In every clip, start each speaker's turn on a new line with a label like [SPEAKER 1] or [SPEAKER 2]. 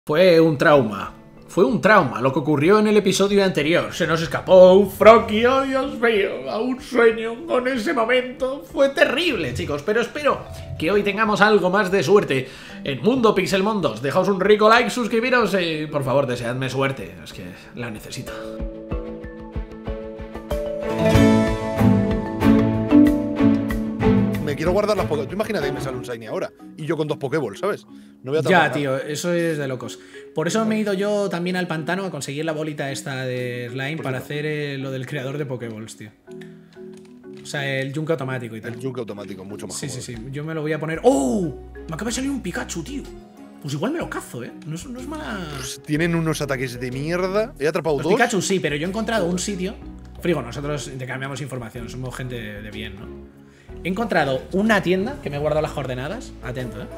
[SPEAKER 1] Fue un trauma. Fue un trauma lo que ocurrió en el episodio anterior. Se nos escapó un Froakie, oh Dios mío, a un sueño con ese momento. Fue terrible, chicos, pero espero que hoy tengamos algo más de suerte en Mundo Pixelmon 2. Dejaos un rico like, suscribiros y por favor deseadme suerte, es que la necesito.
[SPEAKER 2] Me quiero guardar las Pokéballs. Tú imagínate que me sale un Shiny ahora y yo con 2 Pokéballs, ¿sabes? No voy a
[SPEAKER 1] Ya, tío, eso es de locos. Por eso me he ido yo también al pantano a conseguir la bolita esta de slime para hacer lo del creador de Pokéballs, tío. O sea, el yunque automático y tal.
[SPEAKER 2] El yunque automático, mucho más cómodo.
[SPEAKER 1] Sí. Yo me lo voy a poner. ¡Oh! Me acaba de salir un Pikachu, tío. Pues igual me lo cazo, ¿eh? No es mala.
[SPEAKER 2] Pues tienen unos ataques de mierda. He atrapado
[SPEAKER 1] Los
[SPEAKER 2] 2.
[SPEAKER 1] Pikachu sí, pero yo he encontrado un sitio. Frigo, nosotros intercambiamos información, somos gente de bien, ¿no? He encontrado una tienda que me he guardado las coordenadas. Atento, ¿eh?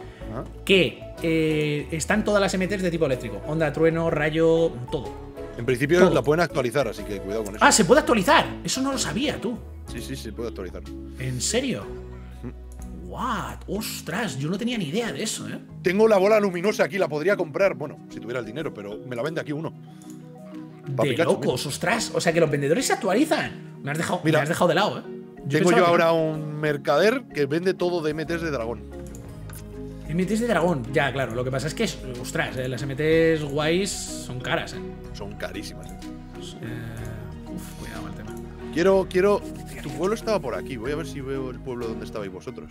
[SPEAKER 1] Que están todas las MTs de tipo eléctrico. Onda, trueno, rayo, todo.
[SPEAKER 2] En principio
[SPEAKER 1] todo.
[SPEAKER 2] la pueden actualizar, así que cuidado con eso.
[SPEAKER 1] Ah, ¿se puede actualizar? Eso no lo sabía, tú.
[SPEAKER 2] Sí, se puede actualizar.
[SPEAKER 1] ¿En serio? What? Ostras, yo no tenía ni idea de eso, ¿eh?
[SPEAKER 2] Tengo la bola luminosa aquí, la podría comprar. Bueno, si tuviera el dinero, pero me la vende aquí uno.
[SPEAKER 1] De Pikachu, locos, mira. Ostras. O sea que los vendedores se actualizan. Me has dejado de lado, ¿eh?
[SPEAKER 2] Tengo yo ahora un mercader que vende todo de MTs de dragón.
[SPEAKER 1] MTs de dragón, ya, claro. Lo que pasa es que, ostras, las MTs guays son caras, ¿eh?
[SPEAKER 2] Son carísimas.
[SPEAKER 1] Cuidado con el tema.
[SPEAKER 2] Quiero. Tu pueblo estaba por aquí. Voy a ver si veo el pueblo donde estabais vosotros.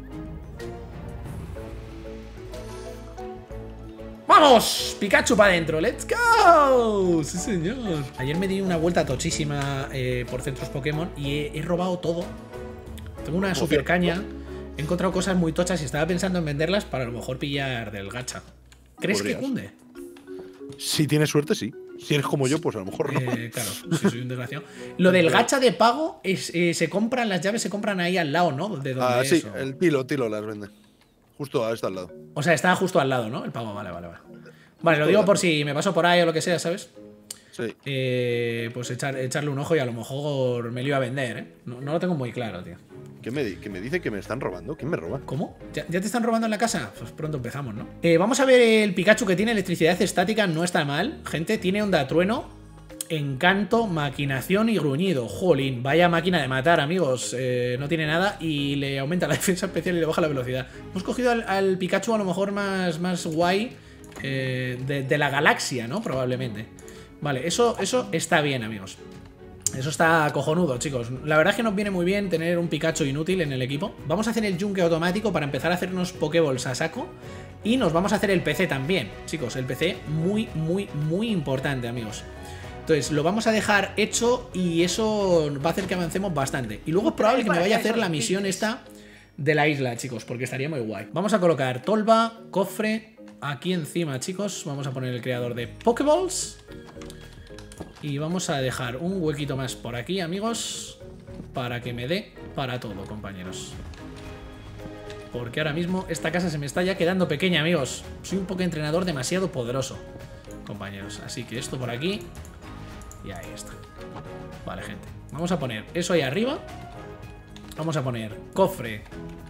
[SPEAKER 1] ¡Vamos! Pikachu para adentro, ¡let's go! ¡Sí, señor! Ayer me di una vuelta tochísima por centros Pokémon y he robado todo. Tengo una super caña. He encontrado cosas muy tochas y estaba pensando en venderlas para a lo mejor pillar del gacha. ¿Crees que cunde?
[SPEAKER 2] Si tienes suerte, sí. Si eres como yo, pues a lo mejor no.
[SPEAKER 1] Claro, si soy un desgraciado. Lo del gacha de pago, se compran las llaves, se compran ahí al lado, ¿no? De donde
[SPEAKER 2] sí, el Tilo las vende. Justo está al lado.
[SPEAKER 1] O sea, está justo al lado, ¿no? El pago, vale. Vale, lo digo por si me paso por ahí o lo que sea, ¿sabes?
[SPEAKER 2] Sí.
[SPEAKER 1] Pues echarle un ojo y a lo mejor me lo iba a vender, ¿eh? No lo tengo muy claro, tío.
[SPEAKER 2] ¿Qué me dice que me están robando? ¿Quién me roba?
[SPEAKER 1] ¿Cómo? ¿Ya te están robando en la casa? Pues pronto empezamos, ¿no? Vamos a ver el Pikachu que tiene electricidad estática, no está mal. Gente, tiene onda trueno, encanto, maquinación y gruñido. Jolín, vaya máquina de matar, amigos. No tiene nada y le aumenta la defensa especial y le baja la velocidad. Hemos cogido al Pikachu a lo mejor más guay de la galaxia, ¿no? Probablemente. Vale, eso está bien, amigos. Eso está cojonudo, chicos. La verdad es que nos viene muy bien tener un Pikachu inútil en el equipo. Vamos a hacer el yunque automático para empezar a hacer unos Pokéballs a saco. Y nos vamos a hacer el PC también, chicos. El PC muy importante, amigos. Entonces, lo vamos a dejar hecho y eso va a hacer que avancemos bastante. Y luego es probable que me vaya a hacer la misión esta de la isla, chicos, porque estaría muy guay. Vamos a colocar tolva, cofre aquí encima, chicos. Vamos a poner el creador de Pokéballs. Y vamos a dejar un huequito más por aquí, amigos, para que me dé para todo, compañeros. Porque ahora mismo esta casa se me está ya quedando pequeña, amigos. Soy un Pokéentrenador demasiado poderoso, compañeros. Así que esto por aquí. Y ahí está. Vale, gente. Vamos a poner eso ahí arriba. Vamos a poner cofre.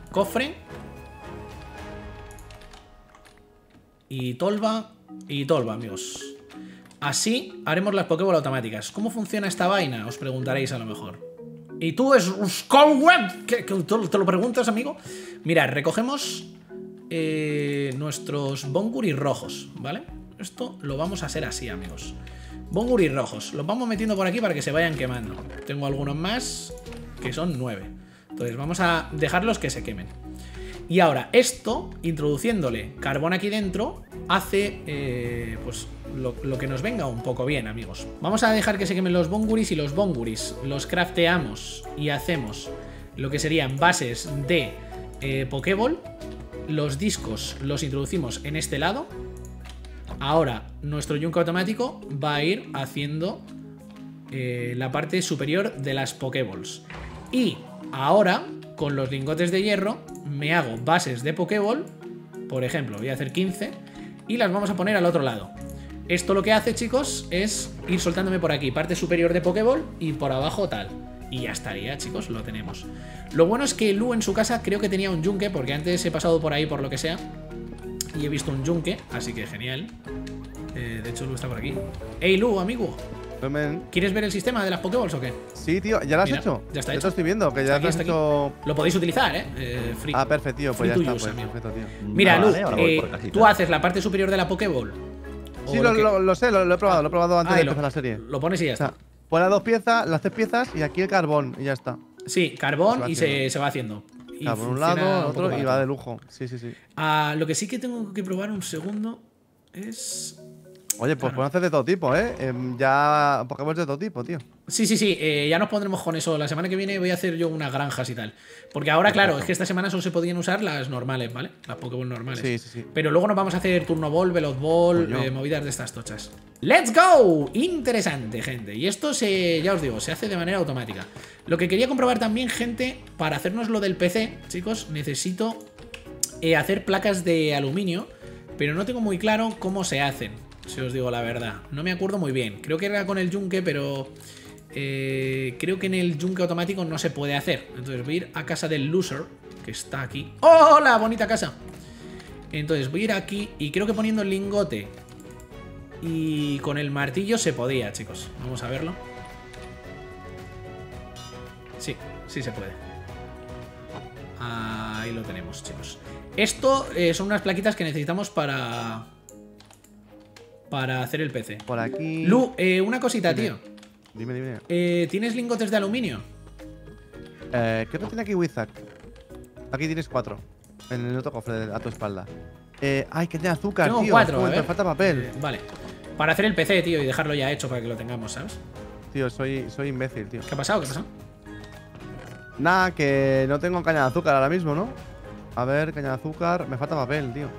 [SPEAKER 1] Y tolva, amigos. Así haremos las Pokéball automáticas. ¿Cómo funciona esta vaina? Os preguntaréis a lo mejor. ¿Y tú es Skullweb? ¿Te lo preguntas, amigo? Mira, recogemos nuestros Bonguris rojos, ¿vale? Esto lo vamos a hacer así, amigos. Bonguris rojos. Los vamos metiendo por aquí para que se vayan quemando. Tengo algunos más, que son 9. Entonces vamos a dejarlos que se quemen. Y ahora, esto, introduciéndole carbón aquí dentro, hace pues lo que nos venga un poco bien, amigos. Vamos a dejar que se quemen los Bonguris y los Bonguris los crafteamos y hacemos lo que serían bases de Pokéball. Los discos los introducimos en este lado. Ahora, nuestro yunque automático va a ir haciendo la parte superior de las Pokéballs. Y ahora, con los lingotes de hierro, me hago bases de Pokéball. Por ejemplo, voy a hacer 15 y las vamos a poner al otro lado. Esto lo que hace, chicos, es ir soltándome por aquí parte superior de Pokéball y por abajo tal. Y ya estaría, chicos, lo tenemos. Lo bueno es que Lu en su casa creo que tenía un yunque, porque antes he pasado por ahí por lo que sea y he visto un yunque, así que genial. De hecho, Lu está por aquí. ¡Ey, Lu, amigo! ¿Quieres ver el sistema de las Pokéballs o qué?
[SPEAKER 2] Sí, tío, ¿ya lo has
[SPEAKER 1] Mira,
[SPEAKER 2] hecho?
[SPEAKER 1] Ya está
[SPEAKER 2] Yo
[SPEAKER 1] hecho.
[SPEAKER 2] te estoy viendo, que ya
[SPEAKER 1] Aquí,
[SPEAKER 2] te has
[SPEAKER 1] está
[SPEAKER 2] hecho.
[SPEAKER 1] Lo podéis utilizar, free.
[SPEAKER 2] Ah, perfecto, tío,
[SPEAKER 1] Free
[SPEAKER 2] pues ya
[SPEAKER 1] to
[SPEAKER 2] está,
[SPEAKER 1] use,
[SPEAKER 2] pues
[SPEAKER 1] amigo.
[SPEAKER 2] perfecto, tío.
[SPEAKER 1] Mira, Lu,
[SPEAKER 3] Vale, ahora voy por casita.
[SPEAKER 1] tú haces la parte superior de la Pokéball.
[SPEAKER 2] Sí,
[SPEAKER 1] ¿O
[SPEAKER 2] lo sé, lo he probado antes de
[SPEAKER 1] y
[SPEAKER 2] empezar la serie.
[SPEAKER 1] Lo pones y ya
[SPEAKER 2] O sea,
[SPEAKER 1] está.
[SPEAKER 2] pon las 2 piezas, las 3 piezas y aquí el carbón y ya está.
[SPEAKER 1] Sí, carbón y
[SPEAKER 2] haciendo.
[SPEAKER 1] se va haciendo. Y
[SPEAKER 2] Por un
[SPEAKER 1] funciona
[SPEAKER 2] lado,
[SPEAKER 1] un poco
[SPEAKER 2] otro y
[SPEAKER 1] para
[SPEAKER 2] va
[SPEAKER 1] todo.
[SPEAKER 2] de lujo. Sí, sí, sí.
[SPEAKER 1] Lo que sí que tengo que probar un segundo es.
[SPEAKER 2] Oye, pues
[SPEAKER 1] Claro.
[SPEAKER 2] pueden hacer de todo tipo, ¿eh? Ya Pokémon de todo tipo, tío.
[SPEAKER 1] Sí, ya nos pondremos con eso. La semana que viene voy a hacer yo unas granjas y tal. Porque ahora, claro, es que esta semana solo se podían usar las normales, ¿vale? Las Pokéball normales.
[SPEAKER 2] Sí, sí, sí.
[SPEAKER 1] Pero luego nos vamos a hacer Turno Ball, Veloz Ball,
[SPEAKER 2] Coño.
[SPEAKER 1] movidas de estas tochas. ¡Let's go! Interesante, gente. Y esto ya os digo, se hace de manera automática. Lo que quería comprobar también, gente, para hacernos lo del PC, chicos, necesito hacer placas de aluminio, pero no tengo muy claro cómo se hacen, si os digo la verdad. No me acuerdo muy bien. Creo que era con el yunque, pero creo que en el yunque automático no se puede hacer. Entonces voy a ir a casa del loser, que está aquí. ¡Oh, hola! Bonita casa. Entonces voy a ir aquí y creo que poniendo el lingote y con el martillo se podía, chicos. Vamos a verlo. Sí, sí se puede. Ahí lo tenemos, chicos. Esto son unas plaquitas que necesitamos para hacer el PC.
[SPEAKER 2] Por aquí.
[SPEAKER 1] Lu, una cosita,
[SPEAKER 2] Dime.
[SPEAKER 1] tío.
[SPEAKER 2] Dime.
[SPEAKER 1] ¿Tienes lingotes de aluminio?
[SPEAKER 2] ¿Qué no tiene aquí Wizard? Aquí tienes 4. En el otro cofre a tu espalda. Ay, que tiene azúcar,
[SPEAKER 1] Tengo
[SPEAKER 2] tío.
[SPEAKER 1] 4,
[SPEAKER 2] Joder, me falta papel.
[SPEAKER 1] Vale. Para hacer el PC, tío, y dejarlo ya hecho para que lo tengamos, ¿sabes?
[SPEAKER 2] Tío, soy imbécil, tío.
[SPEAKER 1] ¿Qué ha pasado? ¿Qué ha pasado?
[SPEAKER 2] Nada, que no tengo caña de azúcar ahora mismo, ¿no? A ver, caña de azúcar. Me falta papel, tío.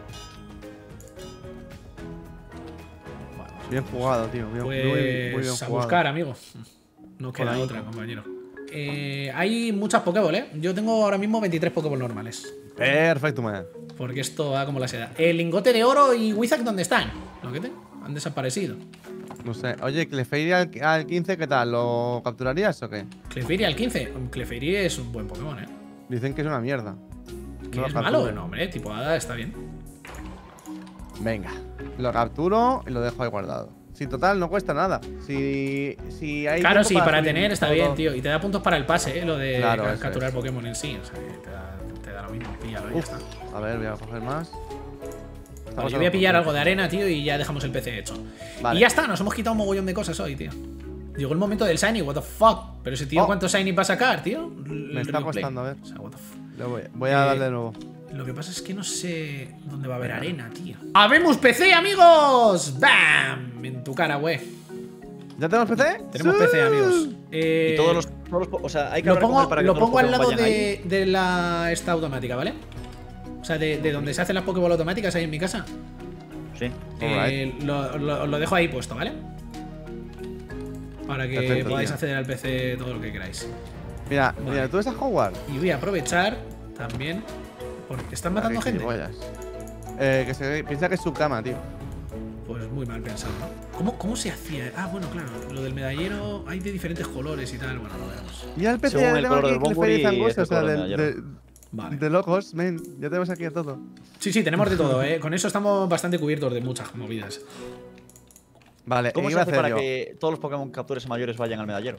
[SPEAKER 2] Bien jugado, tío. Muy bien
[SPEAKER 1] Pues a
[SPEAKER 2] jugado.
[SPEAKER 1] buscar, amigo. No queda
[SPEAKER 2] ahí.
[SPEAKER 1] otra, compañero. Hay muchas Pokéball, ¿eh? Yo tengo ahora mismo 23 Pokéball normales.
[SPEAKER 2] Perfecto, man.
[SPEAKER 1] Porque esto va como la seda. El lingote de oro y Wizard, ¿dónde están? ¿Lo que te? Han desaparecido.
[SPEAKER 2] No sé. Oye, Clefairy al 15, ¿qué tal? ¿Lo capturarías o qué?
[SPEAKER 1] Clefairy al 15. Clefairy es un buen Pokémon, ¿eh?
[SPEAKER 2] Dicen que es una mierda.
[SPEAKER 1] ¿Que
[SPEAKER 2] No lo
[SPEAKER 1] es
[SPEAKER 2] capturo.
[SPEAKER 1] malo? No, hombre, tipo Hada está bien.
[SPEAKER 2] Venga. Lo capturo y lo dejo ahí guardado. Si total, no cuesta nada. Si hay
[SPEAKER 1] Claro,
[SPEAKER 2] tiempo
[SPEAKER 1] sí, para
[SPEAKER 2] subir
[SPEAKER 1] tener está
[SPEAKER 2] todo.
[SPEAKER 1] bien, tío. Y te da puntos para el pase, ¿eh? Lo de
[SPEAKER 2] Claro, eso
[SPEAKER 1] capturar
[SPEAKER 2] es.
[SPEAKER 1] Pokémon en sí. O sea, que te da lo mismo. Píllalo y ya
[SPEAKER 2] Uf,
[SPEAKER 1] está.
[SPEAKER 2] a ver, voy a coger más.
[SPEAKER 1] Vale, yo voy a pillar algo de arena, tío, y ya dejamos el PC hecho.
[SPEAKER 2] Vale.
[SPEAKER 1] Y ya está, nos hemos quitado un mogollón de cosas hoy, tío. Llegó el momento del Shiny, what the fuck. Pero ese tío,
[SPEAKER 2] Oh.
[SPEAKER 1] ¿cuántos Shiny va a sacar, tío?
[SPEAKER 2] Me está costando, a ver.
[SPEAKER 1] O sea, what the fuck.
[SPEAKER 2] Voy a darle de nuevo.
[SPEAKER 1] Lo que pasa es que no sé dónde va a haber arena, tío. ¡Habemos PC, amigos! ¡Bam! En tu cara, güey.
[SPEAKER 2] ¿Ya tenemos PC?
[SPEAKER 1] Tenemos
[SPEAKER 2] ¡Sí!
[SPEAKER 1] PC, amigos.
[SPEAKER 3] Y todos los. O sea, hay que
[SPEAKER 1] Lo
[SPEAKER 3] recoger
[SPEAKER 1] pongo,
[SPEAKER 3] para que
[SPEAKER 1] lo
[SPEAKER 3] todos los
[SPEAKER 1] pongo al
[SPEAKER 3] Pokémon
[SPEAKER 1] lado
[SPEAKER 3] vayan ahí.
[SPEAKER 1] de la esta automática, ¿vale? O sea, de donde se hacen las Pokéball automáticas ahí en mi casa.
[SPEAKER 3] Sí.
[SPEAKER 1] Lo dejo ahí puesto, ¿vale? Para que
[SPEAKER 2] Perfecto,
[SPEAKER 1] podáis
[SPEAKER 2] tío.
[SPEAKER 1] acceder al PC todo lo que queráis.
[SPEAKER 2] Mira,
[SPEAKER 1] Vale.
[SPEAKER 2] mira, tú eres a Hogwarts.
[SPEAKER 1] Y voy a aprovechar también. Porque están matando
[SPEAKER 2] Ah, qué
[SPEAKER 1] gente.
[SPEAKER 2] gilipollas. Que se piensa que es su cama, tío.
[SPEAKER 1] Pues muy mal pensado, ¿no? ¿Cómo se hacía? Ah, bueno, claro. Lo del medallero hay de diferentes colores y tal. Bueno, lo vemos.
[SPEAKER 2] Mira el PC,
[SPEAKER 3] Según
[SPEAKER 2] ya
[SPEAKER 3] el
[SPEAKER 2] tengo
[SPEAKER 3] color
[SPEAKER 2] aquí
[SPEAKER 3] del
[SPEAKER 2] Clefairy
[SPEAKER 3] Bonburi,
[SPEAKER 2] Zangoso, o
[SPEAKER 3] es el
[SPEAKER 2] sea,
[SPEAKER 3] color del medallero.
[SPEAKER 1] Vale.
[SPEAKER 2] de locos, men. Ya tenemos aquí de todo.
[SPEAKER 1] Sí, tenemos de todo, ¿eh? Con eso estamos bastante cubiertos de muchas movidas.
[SPEAKER 2] Vale,
[SPEAKER 3] ¿Cómo
[SPEAKER 2] ¿qué
[SPEAKER 3] se
[SPEAKER 2] iba a
[SPEAKER 3] hace
[SPEAKER 2] hacer
[SPEAKER 3] para
[SPEAKER 2] yo?
[SPEAKER 3] que todos los Pokémon captures mayores vayan al medallero?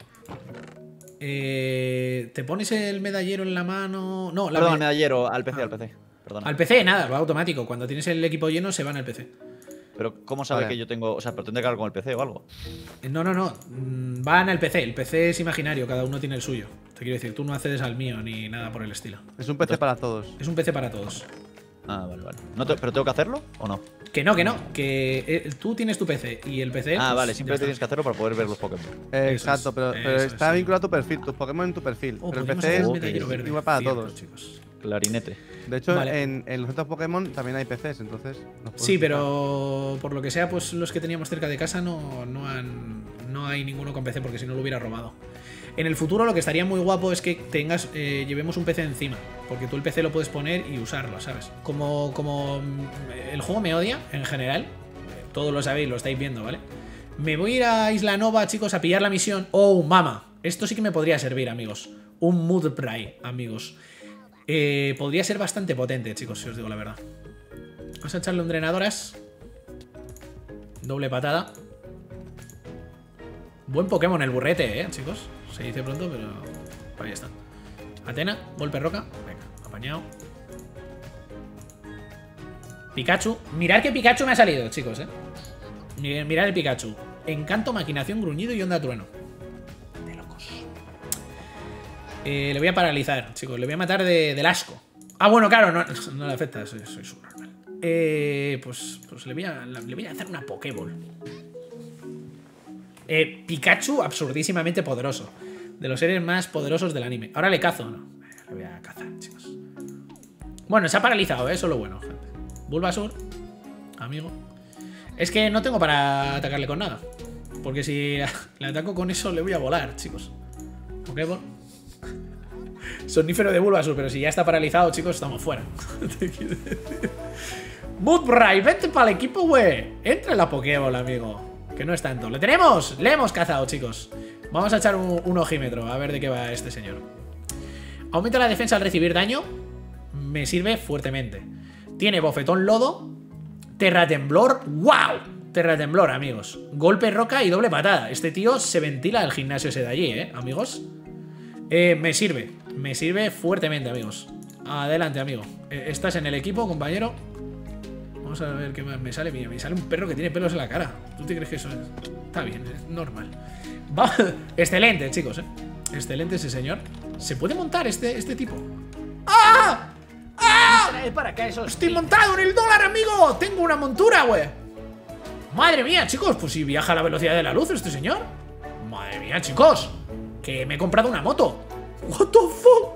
[SPEAKER 1] Te pones el medallero en la mano. No, la
[SPEAKER 3] Perdón, al medallero, al PC, al PC. Perdona.
[SPEAKER 1] al PC, nada, va automático. Cuando tienes el equipo lleno, se van al PC.
[SPEAKER 3] Pero, ¿cómo sabe
[SPEAKER 2] Vale.
[SPEAKER 3] que yo tengo.? O sea, pero tendré que hablar con el PC o algo.
[SPEAKER 1] No. Van al PC. El PC es imaginario, cada uno tiene el suyo. Te quiero decir, tú no accedes al mío ni nada por el estilo.
[SPEAKER 2] Es un PC para todos.
[SPEAKER 1] Es un PC para todos.
[SPEAKER 3] Ah, vale. ¿Pero tengo que hacerlo o no?
[SPEAKER 1] Que no. Que tú tienes tu PC y el PC.
[SPEAKER 3] Ah,
[SPEAKER 1] pues,
[SPEAKER 3] vale,
[SPEAKER 1] ya
[SPEAKER 3] simplemente
[SPEAKER 1] está.
[SPEAKER 3] tienes que hacerlo para poder ver los Pokémon.
[SPEAKER 2] Exacto,
[SPEAKER 1] es,
[SPEAKER 2] pero
[SPEAKER 1] eso
[SPEAKER 2] está
[SPEAKER 1] es.
[SPEAKER 2] vinculado a tu perfil, tus Pokémon en tu perfil.
[SPEAKER 1] Oh,
[SPEAKER 2] pero el
[SPEAKER 1] podríamos
[SPEAKER 2] PC
[SPEAKER 1] hacer
[SPEAKER 2] es
[SPEAKER 1] un medallero verde.
[SPEAKER 2] igual para
[SPEAKER 1] Cierto,
[SPEAKER 2] todos.
[SPEAKER 1] chicos.
[SPEAKER 3] Clarinete.
[SPEAKER 2] De hecho,
[SPEAKER 1] Vale.
[SPEAKER 2] en los otros Pokémon también hay PCs, entonces. nos podemos
[SPEAKER 1] Sí,
[SPEAKER 2] fijar.
[SPEAKER 1] pero por lo que sea, pues los que teníamos cerca de casa no hay ninguno con PC porque si no lo hubiera robado. En el futuro lo que estaría muy guapo es que llevemos un PC encima, porque tú el PC lo puedes poner y usarlo, ¿sabes? Como el juego me odia en general, todos lo sabéis, lo estáis viendo, ¿vale? Me voy a ir a Isla Nova, chicos, a pillar la misión. ¡Oh, mama! Esto sí que me podría servir, amigos. Un Mudbray, amigos. Podría ser bastante potente, chicos, si os digo la verdad. Vamos a echarle un drenadoras. Doble patada. Buen Pokémon el burrete, chicos. Se dice pronto, pero ahí está. Atena, golpe roca. Venga, apañado. Pikachu. Mirad que Pikachu me ha salido, chicos, Mirad el Pikachu. Encanto, maquinación, gruñido y onda trueno. De locos. Le voy a paralizar, chicos. Le voy a matar del asco. Ah, bueno, claro, no le afecta. Soy subnormal. Pues le voy a hacer una Pokéball. Pikachu absurdísimamente poderoso. De los seres más poderosos del anime. Ahora le cazo, ¿no? Le voy a cazar, chicos. Bueno, se ha paralizado, eso es lo bueno, gente. Bulbasur, amigo. Es que no tengo para atacarle con nada. Porque si le ataco con eso le voy a volar, chicos. Pokéball. Somnífero de Bulbasur, pero si ya está paralizado, chicos, estamos fuera. Mudbray, vente para el equipo, güey. Entra en la Pokéball, amigo. Que no es tanto. ¡Le tenemos! ¡Le hemos cazado, chicos! Vamos a echar un ojímetro, a ver de qué va este señor. Aumenta la defensa al recibir daño. Me sirve fuertemente. Tiene bofetón lodo. Terratemblor. ¡Wow! Terratemblor, amigos. Golpe roca y doble patada. Este tío se ventila el gimnasio ese de allí, amigos. Me sirve fuertemente, amigos. Adelante, amigo. Estás en el equipo, compañero. Vamos a ver qué más me sale. Mira, me sale un perro que tiene pelos en la cara. ¿Tú te crees que eso está bien? Es normal. Excelente, chicos, Excelente ese señor. ¿Se puede montar este tipo? ¡Ah! ¡Ah!
[SPEAKER 3] Para acá eso.
[SPEAKER 1] ¡Estoy montado en el dólar, amigo! ¡Tengo una montura, güey! ¡Madre mía, chicos! Pues si viaja a la velocidad de la luz este señor. ¡Madre mía, chicos! Que me he comprado una moto. ¿What the fuck?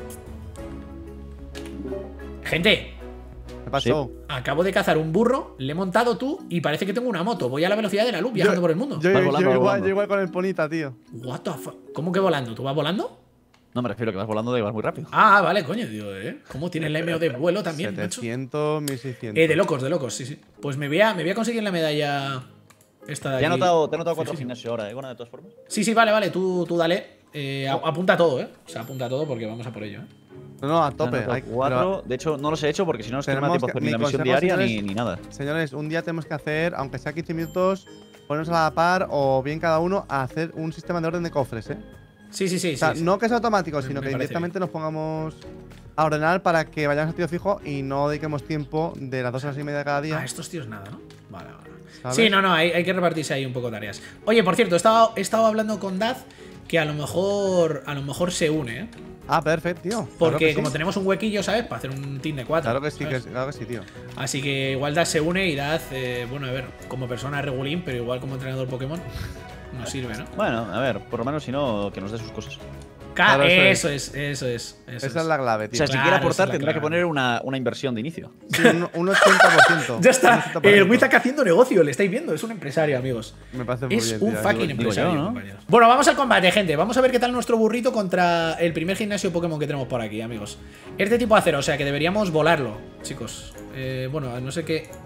[SPEAKER 1] Gente,
[SPEAKER 2] ¿Qué pasó?
[SPEAKER 3] Sí.
[SPEAKER 1] acabo de cazar un burro, le he montado tú y parece que tengo una moto. Voy a la velocidad de la luz viajando por el mundo.
[SPEAKER 2] Yo
[SPEAKER 3] volando.
[SPEAKER 2] igual con el ponita, tío.
[SPEAKER 1] What the fuck? ¿Cómo que volando? ¿Tú vas volando?
[SPEAKER 3] No, me refiero a que vas volando de vas muy rápido.
[SPEAKER 1] Ah, vale, coño, digo, ¿cómo tiene el MO de vuelo también, macho?
[SPEAKER 2] 700, 1600.
[SPEAKER 1] De locos, sí. Pues me voy a conseguir la medalla esta de
[SPEAKER 3] Te he
[SPEAKER 1] aquí.
[SPEAKER 3] anotado 4
[SPEAKER 1] Sí.
[SPEAKER 3] gimnasios ahora, Gona, de todas formas.
[SPEAKER 1] Sí, vale, tú dale. Apunta todo, O sea, apunta todo porque vamos a por ello,
[SPEAKER 2] No, a tope.
[SPEAKER 3] Te he anotado
[SPEAKER 2] Hay,
[SPEAKER 3] 4. De hecho, no los he hecho porque si no, es que no me da
[SPEAKER 2] Tenemos
[SPEAKER 3] tiempo a
[SPEAKER 2] que-
[SPEAKER 3] hacer ni la
[SPEAKER 2] mi
[SPEAKER 3] misión
[SPEAKER 2] consejo,
[SPEAKER 3] diaria
[SPEAKER 2] señores,
[SPEAKER 3] ni nada.
[SPEAKER 2] Señores, un día tenemos que hacer, aunque sea 15 minutos, ponernos a la par o bien cada uno a hacer un sistema de orden de cofres,
[SPEAKER 1] Sí.
[SPEAKER 2] O sea, no que sea automático, sino
[SPEAKER 1] Me
[SPEAKER 2] que
[SPEAKER 1] parece
[SPEAKER 2] directamente nos pongamos a ordenar para que vayamos a tío fijo y no dediquemos tiempo de las 2 horas y media de cada día.
[SPEAKER 1] Estos tíos nada, ¿no? Vale.
[SPEAKER 2] ¿Sabes?
[SPEAKER 1] Sí, no, hay que repartirse ahí un poco tareas. Oye, por cierto, he estado hablando con Daz que a lo mejor se une,
[SPEAKER 2] Ah, perfecto, tío. Claro
[SPEAKER 1] Porque
[SPEAKER 2] que sí.
[SPEAKER 1] como tenemos un huequillo, ¿sabes? Para hacer un team de 4.
[SPEAKER 2] Claro que sí,
[SPEAKER 1] ¿sabes?
[SPEAKER 2] claro que sí, tío.
[SPEAKER 1] Así que igual Daz se une y Daz, bueno, a ver, como persona regulín, pero igual como entrenador Pokémon, nos sirve, ¿no?
[SPEAKER 3] Bueno, a ver, por lo menos si no, que nos dé sus cosas.
[SPEAKER 2] Claro,
[SPEAKER 1] Eso es.
[SPEAKER 2] Esa es la clave,
[SPEAKER 3] O
[SPEAKER 2] tío.
[SPEAKER 3] sea, si
[SPEAKER 1] Claro,
[SPEAKER 3] quiere
[SPEAKER 1] esa
[SPEAKER 3] aportar,
[SPEAKER 1] es la
[SPEAKER 3] tendrá que
[SPEAKER 1] clave.
[SPEAKER 3] poner una inversión de inicio.
[SPEAKER 2] Sí, un 80%.
[SPEAKER 1] Ya está.
[SPEAKER 2] Un 80%.
[SPEAKER 1] El Wizak haciendo negocio, le estáis viendo. Es un empresario, amigos.
[SPEAKER 2] Me parece muy
[SPEAKER 1] Es
[SPEAKER 2] bien,
[SPEAKER 1] un
[SPEAKER 2] tío.
[SPEAKER 1] fucking
[SPEAKER 3] digo
[SPEAKER 1] empresario,
[SPEAKER 3] yo, ¿no?
[SPEAKER 1] compañeros. Bueno, vamos al combate, gente. Vamos a ver qué tal nuestro burrito contra el primer gimnasio Pokémon que tenemos por aquí, amigos. Es de tipo acero, o sea que deberíamos volarlo, chicos. Bueno, no sé qué.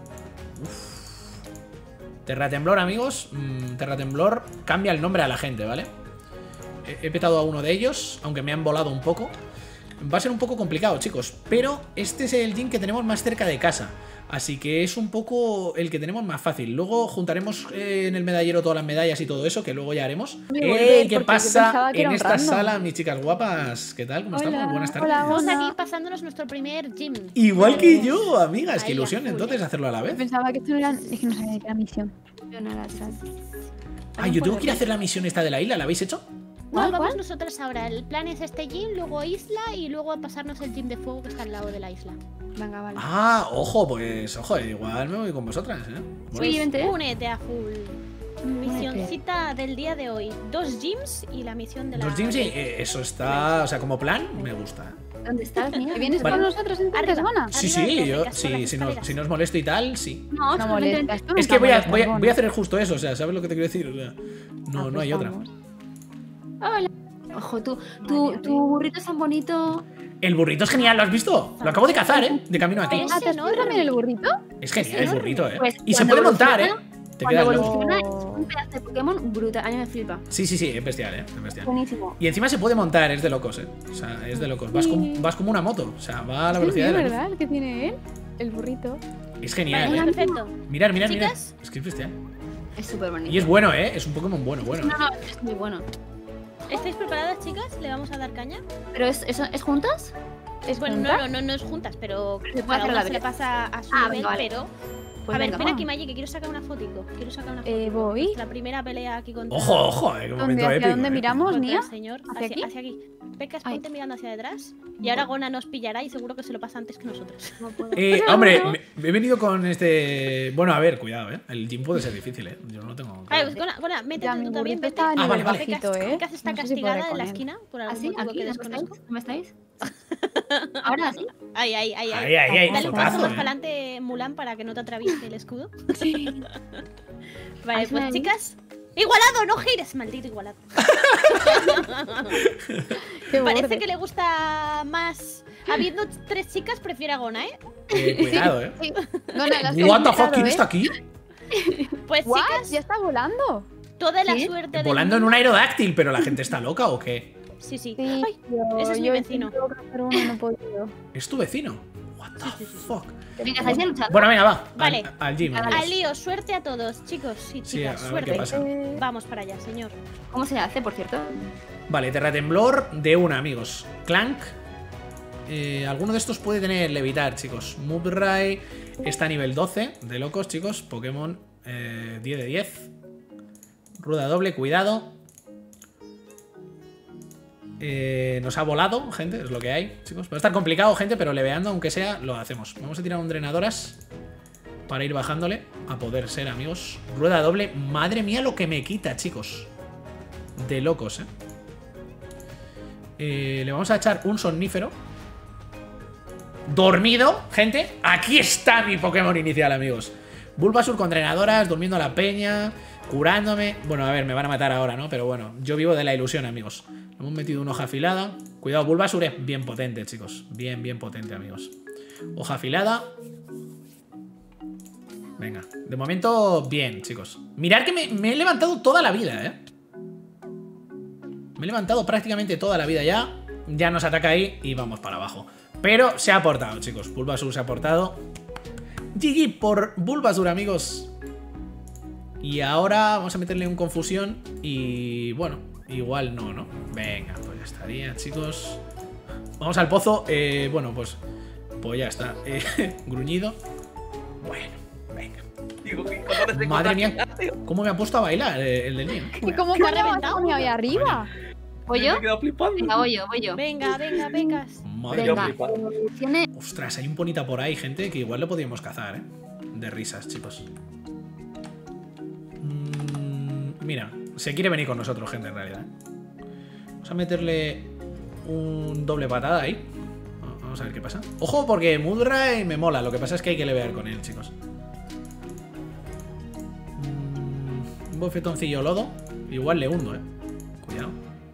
[SPEAKER 1] Terratemblor, amigos. Terratemblor cambia el nombre a la gente, ¿vale? He petado a uno de ellos, aunque me han volado un poco. Va a ser un poco complicado, chicos. Pero este es el gym que tenemos más cerca de casa. Así que es un poco el que tenemos más fácil. Luego juntaremos en el medallero todas las medallas y todo eso, que luego ya haremos.
[SPEAKER 4] volver,
[SPEAKER 1] ¿Qué
[SPEAKER 4] porque
[SPEAKER 1] pasa
[SPEAKER 4] yo pensaba que
[SPEAKER 1] en
[SPEAKER 4] era un
[SPEAKER 1] esta
[SPEAKER 4] random.
[SPEAKER 1] sala, mis chicas guapas? ¿Qué tal? ¿Cómo estamos? Buenas tardes.
[SPEAKER 4] hola.
[SPEAKER 5] Estamos aquí pasándonos nuestro primer gym.
[SPEAKER 1] Igual que yo, amigas. Qué
[SPEAKER 5] Ahí,
[SPEAKER 1] ilusión
[SPEAKER 5] a full,
[SPEAKER 1] entonces hacerlo a la vez.
[SPEAKER 4] Pensaba que esto no era. Es que no sabía que era misión. Yo no era atrás.
[SPEAKER 1] Ay, yo tengo que ir a hacer la misión esta de la isla. ¿La habéis hecho?
[SPEAKER 5] No,
[SPEAKER 4] ¿Cuál,
[SPEAKER 5] vamos
[SPEAKER 4] cuál?
[SPEAKER 5] nosotros ahora. El plan es este gym, luego isla y luego a pasarnos el gym de fuego que está al lado de la isla.
[SPEAKER 4] Venga, vale.
[SPEAKER 1] Ah, ojo, pues, ojo, igual me voy con vosotras, ¿eh?
[SPEAKER 4] Sí, vente.
[SPEAKER 5] Únete a full. Misioncita del día de hoy. 2 gyms y la misión de la...
[SPEAKER 1] Los gyms, sí, eso está, o sea, como plan, me gusta.
[SPEAKER 4] ¿Dónde estás, niña? ¿Te vienes
[SPEAKER 1] Vale.
[SPEAKER 4] con nosotros entonces,
[SPEAKER 5] Arriba.
[SPEAKER 4] Gona?
[SPEAKER 1] Sí,
[SPEAKER 5] Arriba
[SPEAKER 1] sí,
[SPEAKER 5] de
[SPEAKER 1] yo,
[SPEAKER 5] Crónicas, por
[SPEAKER 1] sí,
[SPEAKER 5] las escaleras.
[SPEAKER 1] si no os molesto y tal, sí.
[SPEAKER 4] No,
[SPEAKER 5] No
[SPEAKER 4] solamente tú
[SPEAKER 1] Es
[SPEAKER 4] nunca
[SPEAKER 1] que voy a
[SPEAKER 4] molestas, Gona.
[SPEAKER 1] hacer justo eso, o sea, ¿sabes lo que te quiero decir? O sea, no, no hay otra.
[SPEAKER 4] Vamos. Hola. Ojo, tu burrito es tan bonito.
[SPEAKER 1] El burrito es genial, ¿lo has visto? Lo acabo de cazar, ¿eh? De camino aquí.
[SPEAKER 5] Es
[SPEAKER 4] Ah, ¿te has visto
[SPEAKER 5] enorme.
[SPEAKER 4] también el burrito?
[SPEAKER 1] Es genial el burrito, ¿eh?
[SPEAKER 4] Pues
[SPEAKER 1] Y se
[SPEAKER 4] cuando
[SPEAKER 1] puede montar, ¿eh?
[SPEAKER 4] evoluciona-
[SPEAKER 1] Te
[SPEAKER 4] Cuando
[SPEAKER 1] quedas loco.
[SPEAKER 4] evoluciona es un pedazo de Pokémon brutal. A mí me flipa.
[SPEAKER 1] Sí, es bestial, ¿eh? Es bestial.
[SPEAKER 4] Buenísimo.
[SPEAKER 1] Y encima se puede montar, es de locos, ¿eh? O sea, es de locos. Vas como una moto, o sea, va a la
[SPEAKER 4] Sí,
[SPEAKER 1] velocidad de la luz.
[SPEAKER 4] ¿verdad? ¿Qué tiene él? El burrito.
[SPEAKER 1] Es genial,
[SPEAKER 5] Vale,
[SPEAKER 1] ¿eh?
[SPEAKER 5] perfecto.
[SPEAKER 1] Mirad.
[SPEAKER 5] Chicas.
[SPEAKER 1] Es que es bestial.
[SPEAKER 4] Es súper bonito.
[SPEAKER 1] Y es bueno, ¿eh? Es un Pokémon bueno.
[SPEAKER 4] No, es muy bueno.
[SPEAKER 5] ¿Estáis preparadas, chicas? ¿Le vamos a dar caña?
[SPEAKER 4] ¿Pero es juntas? ¿Es
[SPEAKER 5] Bueno,
[SPEAKER 4] juntas?
[SPEAKER 5] no es juntas, pero
[SPEAKER 4] Se puede
[SPEAKER 5] cada
[SPEAKER 4] hacer a
[SPEAKER 5] una
[SPEAKER 4] la
[SPEAKER 5] se le
[SPEAKER 4] vez.
[SPEAKER 5] pasa a su
[SPEAKER 4] Ah,
[SPEAKER 5] nivel,
[SPEAKER 4] vale.
[SPEAKER 5] pero...
[SPEAKER 4] Pues
[SPEAKER 5] a ver,
[SPEAKER 4] venga,
[SPEAKER 5] ven
[SPEAKER 4] va.
[SPEAKER 5] aquí, Maggie, que quiero sacar una fotico.
[SPEAKER 6] Voy.
[SPEAKER 5] La primera pelea aquí contra...
[SPEAKER 1] Ojo, qué momento
[SPEAKER 6] ¿Hacia
[SPEAKER 1] épico.
[SPEAKER 6] dónde miramos,
[SPEAKER 5] contra
[SPEAKER 6] Nia?
[SPEAKER 5] el señor.
[SPEAKER 6] ¿Hacia aquí?
[SPEAKER 5] Hacia aquí. Pecas,
[SPEAKER 6] Ay.
[SPEAKER 5] ponte mirando hacia detrás. Y ahora Gona nos pillará y seguro que se lo pasa antes que nosotros.
[SPEAKER 4] No puedo.
[SPEAKER 1] Hombre, me he venido con este... Bueno, a ver, cuidado, ¿eh? El gym puede ser difícil, ¿eh? Yo no lo tengo...
[SPEAKER 5] Vale,
[SPEAKER 1] claro.
[SPEAKER 5] pues Gona, métete
[SPEAKER 6] Ya,
[SPEAKER 5] tú
[SPEAKER 6] mi
[SPEAKER 5] también,
[SPEAKER 6] burrito
[SPEAKER 5] vete.
[SPEAKER 6] está a
[SPEAKER 1] Ah,
[SPEAKER 6] nivel
[SPEAKER 1] vale.
[SPEAKER 6] bajito, ¿eh?
[SPEAKER 5] Pecas está
[SPEAKER 6] No sé si podré
[SPEAKER 5] castigada en
[SPEAKER 6] con
[SPEAKER 5] la
[SPEAKER 6] él.
[SPEAKER 5] esquina por algún
[SPEAKER 4] ¿Así?
[SPEAKER 5] motivo
[SPEAKER 4] ¿Aquí?
[SPEAKER 5] que
[SPEAKER 4] ¿No
[SPEAKER 5] desconozco.
[SPEAKER 4] estáis? ¿No estáis? ¿Ahora sí?
[SPEAKER 5] Ay.
[SPEAKER 1] Ahí,
[SPEAKER 5] Dale un paso
[SPEAKER 1] fotazo,
[SPEAKER 5] más
[SPEAKER 1] ¿eh?
[SPEAKER 5] para adelante, Mulan, para que no te atraviese el escudo. Vale,
[SPEAKER 4] Ahí
[SPEAKER 5] pues
[SPEAKER 4] me-
[SPEAKER 5] chicas. ¡Igualado! ¡No gires! Maldito igualado.
[SPEAKER 6] Qué
[SPEAKER 5] Parece
[SPEAKER 6] borde.
[SPEAKER 5] que le gusta más. Habiendo 3 chicas, prefiere a Gona, ¿eh?
[SPEAKER 1] Cuidado, ¿eh?
[SPEAKER 6] Sí. No, no, las que
[SPEAKER 1] What the
[SPEAKER 6] he
[SPEAKER 1] fuck, ¿quién
[SPEAKER 6] invitado,
[SPEAKER 1] está aquí?
[SPEAKER 5] Pues
[SPEAKER 6] ¿What?
[SPEAKER 5] chicas,
[SPEAKER 6] ¿Ya está volando?
[SPEAKER 5] toda la
[SPEAKER 4] ¿Sí?
[SPEAKER 5] suerte del
[SPEAKER 1] Volando en
[SPEAKER 5] mundo-
[SPEAKER 1] un aerodáctil, pero la gente está loca o qué?
[SPEAKER 5] Sí.
[SPEAKER 6] Sí,
[SPEAKER 5] Ay,
[SPEAKER 6] yo,
[SPEAKER 5] ese es mi
[SPEAKER 6] yo
[SPEAKER 5] vecino.
[SPEAKER 6] intento hacer uno, no he podido.
[SPEAKER 1] ¿Es tu vecino? What the fuck?
[SPEAKER 4] Venga, ¿estáis ya luchando?
[SPEAKER 1] Bueno, venga, va.
[SPEAKER 5] Vale.
[SPEAKER 1] Al gym.
[SPEAKER 4] Vale.
[SPEAKER 1] amigos.
[SPEAKER 5] al lío, suerte a todos, chicos y
[SPEAKER 1] Sí,
[SPEAKER 5] chicas,
[SPEAKER 1] a ver
[SPEAKER 5] suerte.
[SPEAKER 1] qué pasa.
[SPEAKER 5] Vamos para allá, señor.
[SPEAKER 4] ¿Cómo se hace, por cierto?
[SPEAKER 1] Vale, terratemblor de una, amigos. Clank. Alguno de estos puede tener levitar, chicos. Mudray está a nivel 12 de locos, chicos. Pokémon 10 de 10. Ruda doble, cuidado. Nos ha volado, gente, es lo que hay, chicos. Va a estar complicado, gente, pero leveando, aunque sea, lo hacemos. Vamos a tirar un drenadoras para ir bajándole a poder ser, amigos. Rueda doble. Madre mía lo que me quita, chicos. De locos, le vamos a echar un somnífero. Dormido, gente. Aquí está mi Pokémon inicial, amigos. Bulbasur con drenadoras, durmiendo a la peña, curándome. Bueno, a ver, me van a matar ahora, ¿no? Pero bueno, yo vivo de la ilusión, amigos. Hemos metido una hoja afilada. Cuidado, Bulbasur es bien potente, chicos. Bien potente, amigos. Hoja afilada. Venga, de momento, bien, chicos. Mirad que me he levantado toda la vida, ¿eh? Me he levantado prácticamente toda la vida ya. Ya nos ataca ahí y vamos para abajo. Pero se ha aportado, chicos. Bulbasur se ha aportado. GG por Bulbasur, amigos. Y ahora vamos a meterle un confusión. Y bueno, igual no. Venga, pues ya estaría, chicos. Vamos al pozo. Bueno, pues ya está. Gruñido. Bueno, venga. Madre mía, ¿cómo me ha puesto a bailar el del niño?
[SPEAKER 6] ¿Y cómo
[SPEAKER 5] Me ha
[SPEAKER 6] coño
[SPEAKER 5] reventado.
[SPEAKER 6] vas ahí arriba?
[SPEAKER 4] ¿Voy yo?
[SPEAKER 3] Me he quedado flipando.
[SPEAKER 4] Venga, voy yo.
[SPEAKER 5] Venga, Pecas.
[SPEAKER 1] Madre
[SPEAKER 3] Yo
[SPEAKER 1] mía.
[SPEAKER 4] Venga,
[SPEAKER 3] flipando.
[SPEAKER 4] tiene...
[SPEAKER 1] Ostras, hay un ponita por ahí, gente, que igual lo podríamos cazar, ¿eh? De risas, chicos. Mira, se quiere venir con nosotros, gente, en realidad. Vamos a meterle un doble patada ahí. Vamos a ver qué pasa. Ojo, porque Mudray me mola. Lo que pasa es que hay que levear con él, chicos. Un bofetoncillo lodo. Igual le hundo, Cuidado.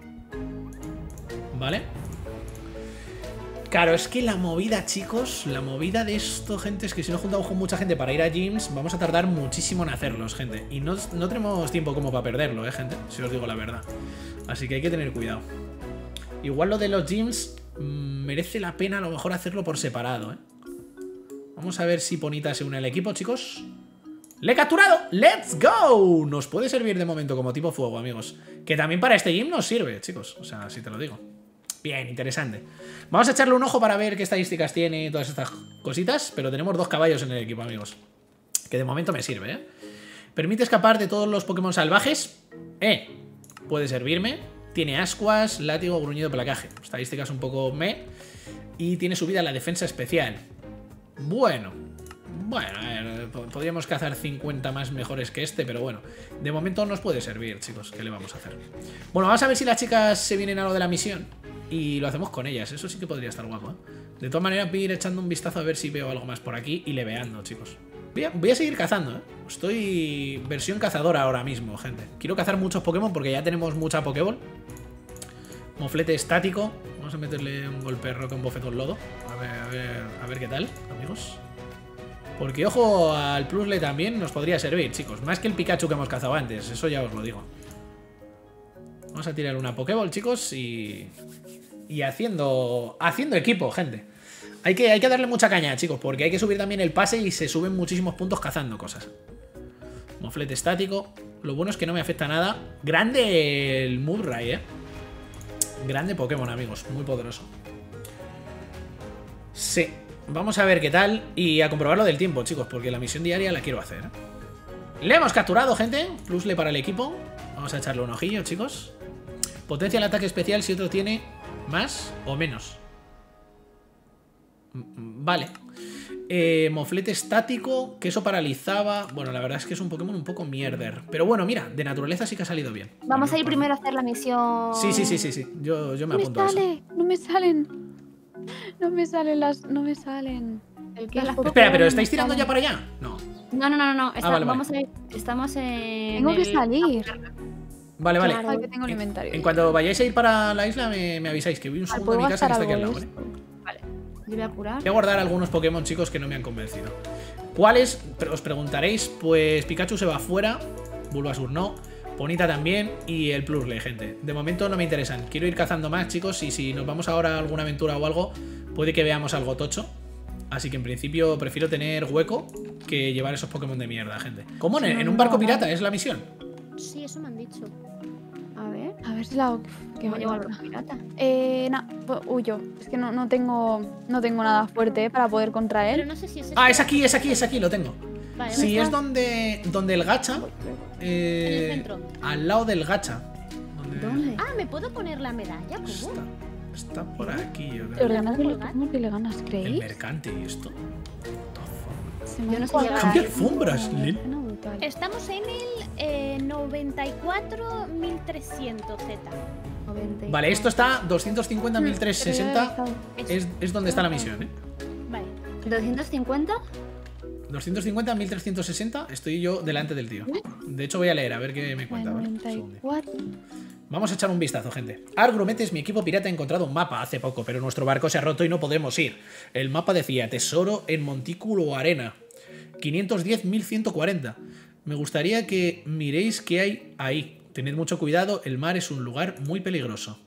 [SPEAKER 1] Vale. Claro, es que la movida, chicos, la movida de esto, gente, es que si no juntamos con mucha gente para ir a gyms, vamos a tardar muchísimo en hacerlos, gente. Y no tenemos tiempo como para perderlo, gente, si os digo la verdad. Así que hay que tener cuidado. Igual lo de los gyms merece la pena a lo mejor hacerlo por separado, Vamos a ver si Ponita se une al equipo, chicos. ¡Le he capturado! ¡Let's go! Nos puede servir de momento como tipo fuego, amigos. Que también para este gym nos sirve, chicos. O sea, si te lo digo. Bien, interesante. Vamos a echarle un ojo para ver qué estadísticas tiene y todas estas cositas. Pero tenemos 2 caballos en el equipo, amigos. Que de momento me sirve, Permite escapar de todos los Pokémon salvajes. Puede servirme. Tiene ascuas, látigo, gruñido, placaje. Estadísticas un poco y tiene subida la defensa especial. Bueno, a ver, podríamos cazar 50 más mejores que este, pero bueno, de momento nos puede servir, chicos. ¿Qué le vamos a hacer? Bueno, vamos a ver si las chicas se vienen a lo de la misión y lo hacemos con ellas. Eso sí que podría estar guapo, De todas maneras, voy a ir echando un vistazo a ver si veo algo más por aquí y leveando, chicos. Voy a seguir cazando, Estoy versión cazadora ahora mismo, gente. Quiero cazar muchos Pokémon porque ya tenemos mucha Pokéball. Moflete estático. Vamos a meterle un golpe roca, un bofetón lodo. A ver qué tal, amigos. Porque, ojo, al Plusle también nos podría servir, chicos. Más que el Pikachu que hemos cazado antes, eso ya os lo digo. Vamos a tirar una Pokéball, chicos, y haciendo equipo, gente. Hay que darle mucha caña, chicos, porque hay que subir también el pase y se suben muchísimos puntos cazando cosas. Moflete estático. Lo bueno es que no me afecta nada. Grande el Mudray, Grande Pokémon, amigos. Muy poderoso. Sí. Vamos a ver qué tal y a comprobarlo del tiempo, chicos, porque la misión diaria la quiero hacer. Le hemos capturado, gente. Plusle para el equipo. Vamos a echarle un ojillo, chicos. Potencia el ataque especial si otro tiene más o menos. Vale. Moflete estático, que eso paralizaba. Bueno, la verdad es que es un Pokémon un poco mierder. Pero bueno, mira, de naturaleza sí que ha salido bien.
[SPEAKER 4] Vamos a ir primero a hacer la misión.
[SPEAKER 1] Sí. Yo me apunto a eso.
[SPEAKER 6] No me salen. No me salen las. No me salen.
[SPEAKER 4] ¿El qué?
[SPEAKER 6] Las
[SPEAKER 1] Espera, pero
[SPEAKER 6] Pokémon
[SPEAKER 1] ¿estáis tirando
[SPEAKER 6] salen.
[SPEAKER 1] ya para allá? No.
[SPEAKER 4] No.
[SPEAKER 1] Vale.
[SPEAKER 4] Vamos a ir. Estamos en.
[SPEAKER 6] Tengo que salir.
[SPEAKER 1] Vale.
[SPEAKER 4] Claro.
[SPEAKER 6] Ay, que tengo el inventario.
[SPEAKER 1] En cuanto vayáis a ir para la isla, me avisáis, que vi un segundo de mi casa que está aquí al lado, ¿vale?
[SPEAKER 4] Vale. Yo voy a curar.
[SPEAKER 1] Voy a guardar algunos Pokémon, chicos, que no me han convencido. ¿Cuáles? Os preguntaréis. Pues Pikachu se va fuera. Bulbasur no. Ponita también. Y el Plusle, gente. De momento no me interesan. Quiero ir cazando más, chicos. Y si nos vamos ahora a alguna aventura o algo, puede que veamos algo tocho. Así que en principio prefiero tener hueco que llevar esos Pokémon de mierda, gente. ¿Cómo? ¿En un barco pirata es la misión?
[SPEAKER 5] Sí, eso me han dicho.
[SPEAKER 6] A ver si la. Que
[SPEAKER 4] ¿Cómo
[SPEAKER 6] me
[SPEAKER 4] llevo al
[SPEAKER 6] lleva.
[SPEAKER 4] pirata?
[SPEAKER 6] Huyo. Es que no tengo nada fuerte para poder contra
[SPEAKER 5] Pero
[SPEAKER 6] él.
[SPEAKER 5] no sé si es
[SPEAKER 1] Ah, es aquí, lo tengo.
[SPEAKER 5] Vale,
[SPEAKER 1] Sí,
[SPEAKER 5] ¿dónde
[SPEAKER 1] es donde el gacha.
[SPEAKER 5] En el centro.
[SPEAKER 1] Al lado del gacha.
[SPEAKER 4] ¿Dónde?
[SPEAKER 5] Ah, ¿me puedo poner la medalla? ¿Cómo?
[SPEAKER 1] Está por aquí, yo
[SPEAKER 6] Le
[SPEAKER 1] creo.
[SPEAKER 6] ganas
[SPEAKER 5] colgar?
[SPEAKER 6] ¿Cómo que le ganas,
[SPEAKER 1] El
[SPEAKER 6] creéis?
[SPEAKER 1] mercante y esto.
[SPEAKER 6] Se me
[SPEAKER 4] Yo no
[SPEAKER 6] ha
[SPEAKER 4] sé
[SPEAKER 6] cuadrado.
[SPEAKER 1] Cambia alfombras,
[SPEAKER 6] Suena
[SPEAKER 1] Lin.
[SPEAKER 6] brutal.
[SPEAKER 5] Estamos en el 94.300 Z.
[SPEAKER 4] 90.
[SPEAKER 1] Vale, esto está 250.360.
[SPEAKER 6] Pero
[SPEAKER 1] Es donde está la misión, ¿eh?
[SPEAKER 5] Vale.
[SPEAKER 4] 250.
[SPEAKER 1] 250.360. Estoy yo delante del tío. De hecho, voy a leer a ver qué me cuenta, ¿vale? Un segundo.
[SPEAKER 6] 94.
[SPEAKER 1] Vamos a echar un vistazo, gente. Argumetes, mi equipo pirata ha encontrado un mapa hace poco, pero nuestro barco se ha roto y no podemos ir. El mapa decía Tesoro en Montículo Arena. 510.140. Me gustaría que miréis qué hay ahí. Tened mucho cuidado, el mar es un lugar muy peligroso.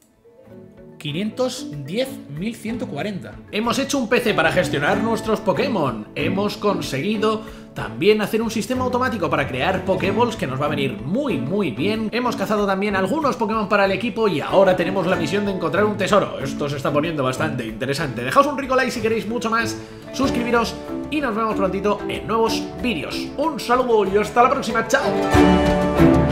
[SPEAKER 1] 510.140. Hemos hecho un PC para gestionar nuestros Pokémon. Hemos conseguido también hacer un sistema automático para crear Pokéballs que nos va a venir muy bien. Hemos cazado también algunos Pokémon para el equipo y ahora tenemos la misión de encontrar un tesoro. Esto se está poniendo bastante interesante. Dejaos un rico like si queréis mucho más, suscribiros y nos vemos prontito en nuevos vídeos. Un saludo y hasta la próxima. ¡Chao!